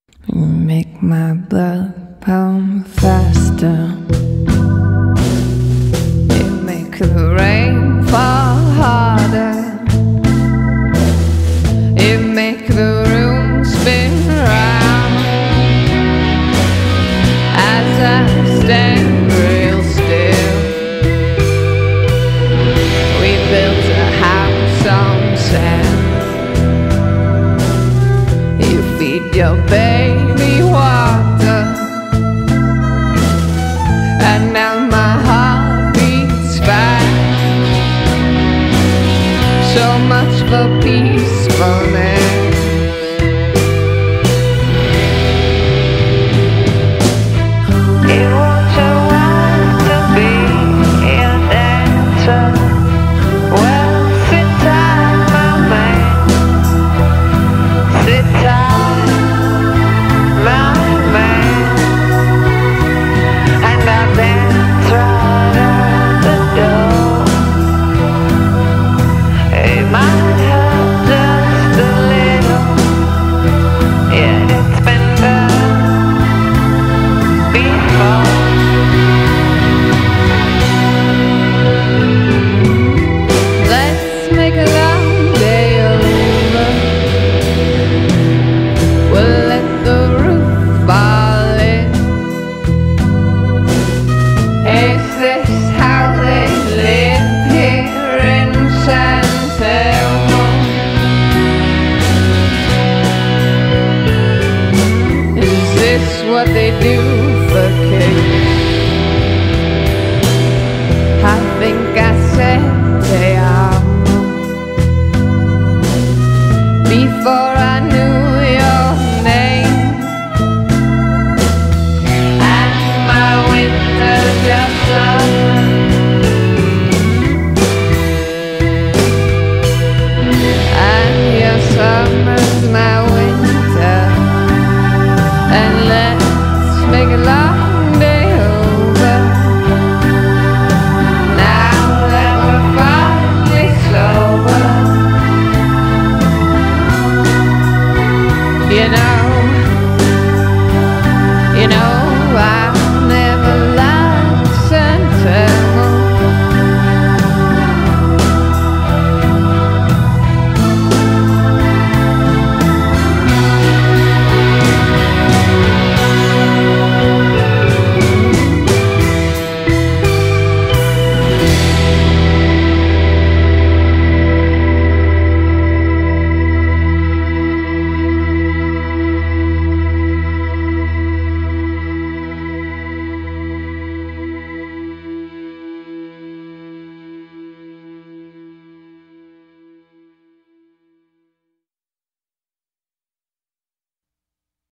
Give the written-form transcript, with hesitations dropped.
You make my blood pound faster. You make the rain fall harder. You make the room spin round as I stand real still. We built a house on sand. You feed your baby water, and now my heart beats fast. So much for peacefulness. It was a while to be a dancer. Well, sit tight, my man. Sit tight, my man. And I'll dance right out the door. It might hurt just a little. Yeah, it's been done before. Let's make a long day over. We'll let the roof fall in. Is this how they live here in San Telmo? Is this what they do for kicks? I think I said they are before I knew your name. And my winter just up. And your summer's my winter. And let's make a long day over. Now that we're finally sober, you know